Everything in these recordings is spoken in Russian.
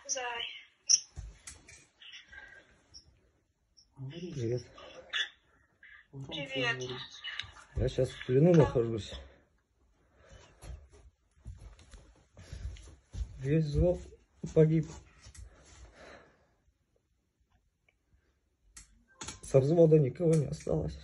Зай. Привет. Привет. Я сейчас в плену нахожусь. Весь взвод погиб. Со взвода никого не осталось.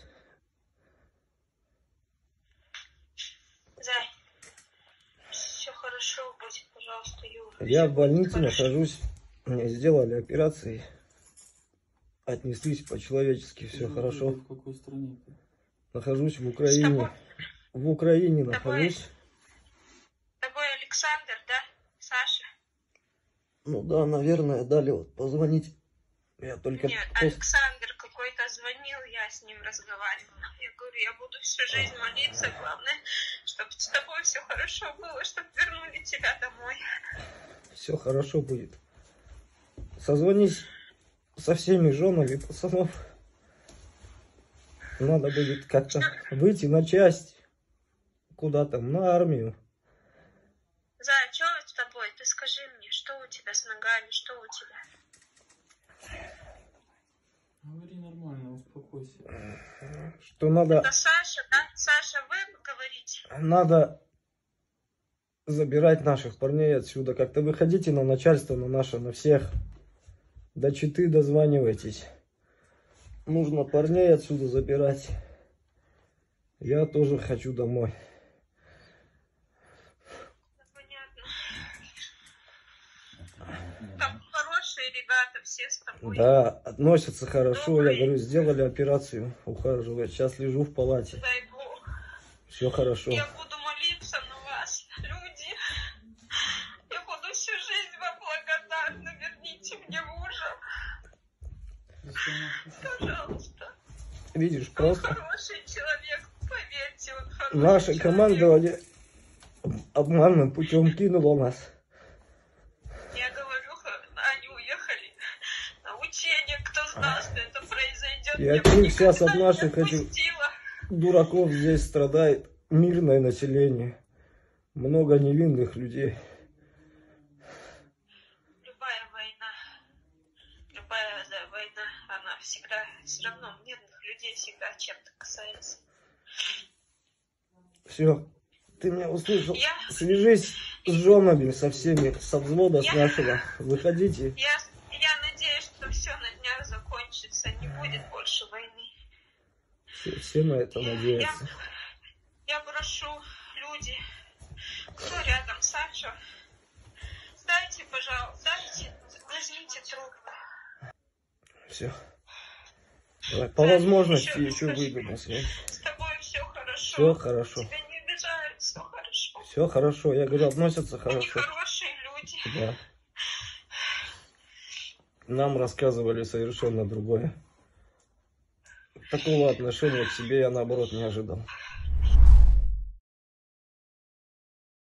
Зай, все хорошо будет, пожалуйста, Юра. Я в больнице нахожусь. Мне сделали операции. Отнеслись по-человечески, все хорошо. В какой стране? Нахожусь в Украине. В Украине нахожусь. С тобой Александр, да? Саша? Ну да, наверное, дали вот позвонить. Я только... Нет, Александр какой-то звонил, я с ним разговаривала. Я говорю, я буду всю жизнь молиться, главное, чтобы с тобой все хорошо было, чтобы вернули тебя домой. Все хорошо будет. Созвонись со всеми женами пацанов. Надо будет как-то выйти на часть. Куда там, на армию. Зай, что с тобой? Ты скажи мне, что у тебя с ногами, что у тебя? Говори нормально, успокойся. Что надо... Это Саша, да? Саша, вы говорите? Надо забирать наших парней отсюда. Как-то выходите на начальство, на наше, на всех. До Читы дозванивайтесь. Нужно парней отсюда забирать. Я тоже хочу домой. Понятно. Там хорошие ребята, все с тобой. Да, относятся хорошо. Добрый. Я говорю, сделали операцию, ухаживать. Сейчас лежу в палате. Дай Бог. Все хорошо. Я буду молиться на вас, люди. Я буду всю жизнь вам благодарна. Верните мне мужа. Пожалуйста. Видишь, Он просто хороший человек, поверьте, он хороший наше человек. командование обманным путем кинуло нас. Я говорю, они уехали на учение. Кто знал, что это произойдет? Я бы сейчас от никогда наших не этих отпустила. дураков здесь страдает мирное население. Много невинных людей. Любая война, она всегда, все равно мирных людей всегда чем-то касается. Все, ты меня услышал. Я- Свяжись с женами, со всеми, со взвода с нашего. Выходите. Я надеюсь, что все на днях закончится, не будет больше войны. Все на это надеются. Я прошу, люди, кто рядом, Саша, дайте, пожалуйста, возьмите трубку. Все. Давай, по возможности еще скажи, выйду на связь. С тобой все хорошо. Все хорошо. Тебя не обижают, все хорошо. Все хорошо. Я говорю, относятся Они хорошо. хорошие люди. Да. Нам рассказывали совершенно другое. Такого отношения к себе я, наоборот, не ожидал.